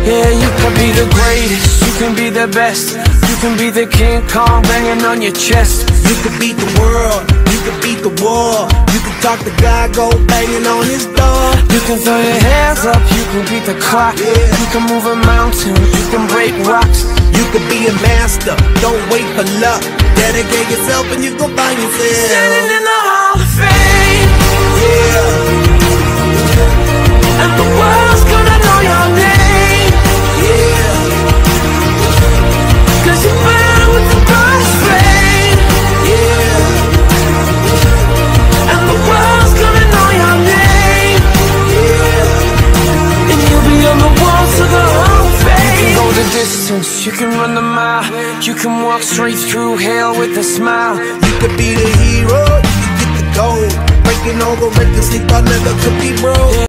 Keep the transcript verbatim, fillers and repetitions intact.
Yeah, you can be the greatest, you can be the best, you can be the King Kong banging on your chest. You can beat the world, you can beat the war, you can talk to God, go banging on his door. You can throw your hands up, you can beat the clock, Yeah. you can move a mountain, you can break rocks. You can be a master, don't wait for luck. Dedicate yourself and you gon' find yourself Standing in the Hall of Fame, yeah, and the world's gonna know your name, yeah, cause you burn with the brightest flame, yeah, and the world's gonna know your name, yeah. and you'll be on the walls of the Hall of Fame. You can go the distance, you can run the mile, you can walk straight through hell with a smile. You could be the hero, you could get the gold. Breaking all the records, sleep I never could be broke.